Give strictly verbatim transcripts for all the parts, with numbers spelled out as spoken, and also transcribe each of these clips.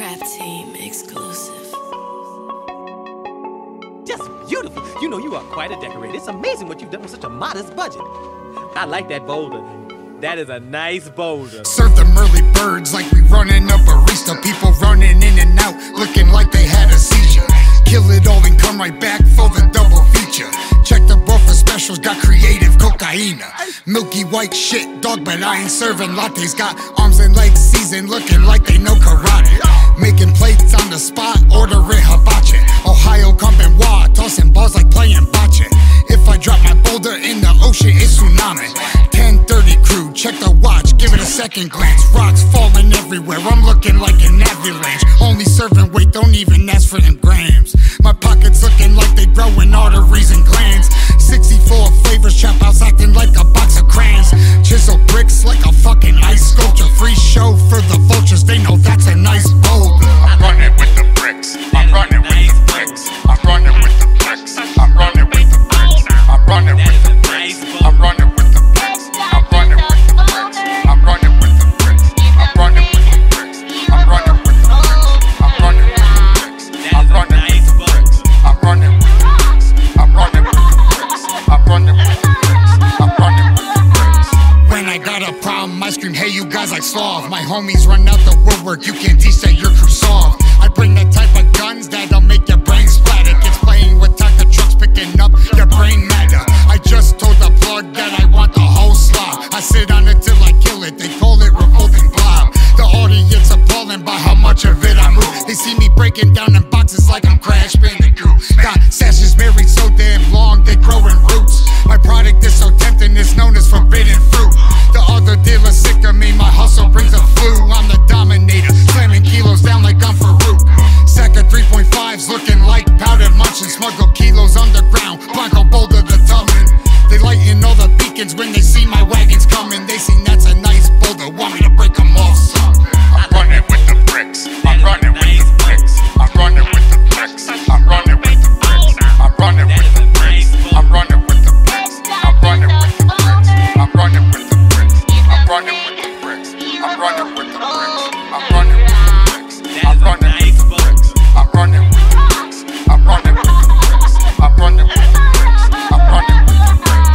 Trap Team exclusive. Just beautiful. You know you are quite a decorator. It's amazing what you've done with such a modest budget. I like that boulder. That is a nice boulder. Serve them early birds like we running a barista. People running in and out, looking like they had a seizure. Kill it all and come right back for the double feature. Check the board for specials, got creative cocaina. Milky white shit, dog, but I ain't serving lattes. Got arms and legs seasoned, looking like they know karate. Making plates on the spot, ordering hibachi. Ohio comping wad, tossing balls like playing bocce. If I drop my boulder in the ocean, it's tsunami. ten thirty crew, check the watch, give it a second glance. Rocks falling everywhere, I'm looking like an avalanche. Only serving weight, don't even ask for them grams. My pockets looking like they growing arteries and glands. sixty-four flavors, trap house acting like a box of crayons. Chisel bricks like a fucking ice sculpture. Free show for the vultures, they know that's a nice boulder. I'm running with the bricks, I'm running with the bricks. I'm running with the bricks, I'm running with the bricks. I'm running with the bricks, I'm running with the bricks. I'm running with the bricks, I'm running with the bricks. I'm running with the bricks, I'm running with the bricks. I'm running with the bricks, I'm running with the bricks. I'm running with the bricks, I'm running with the bricks. I'm running with the bricks, I'm running with the bricks. When I got a problem, I scream, hey you guys like sloth. My homies run out the woodwork, you can't teach that your crew soft. I bring the type of guns that'll make your brain splatter. Kids playing with Taka trucks, picking up your brain matter. I just told the plug that I want the whole slob. I sit on it till I kill it, they call it revolting blob. The audience appalling by how much of it I move. They see me breaking down in boxes like I'm Crash Bandicoot. Got sashes married so damn long, they growing roots. My product is so tempting, it's known as forbidden fruit. The other dealer's sick of me, my hustle brings a flu. I'm the dominator, slamming kilos down like I'm Farouk. Sack of three point fives looking like powdered munchin'. Smuggle kilos underground, Blanco Boulder the Tubman. They lighten all the beacons when they see my wagons coming. They seen that's a nice boulder, want me to break them off something. I'm running with the bricks, I'm running with the bricks. I'm running with the bricks, I'm running with the bricks. I'm running with the bricks, I'm running with the bricks. I'm running with the bricks, I'm running with the bricks. I'm running with the bricks, I'm running with the bricks. I'm running with the bricks, I'm running with the bricks. I'm running with the bricks, I'm running with the bricks. I'm running with the bricks, I'm running with the bricks.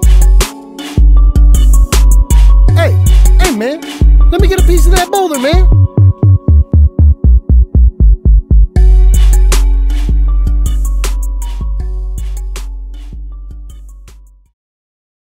Hey, hey man, let me get a piece of that boulder, man.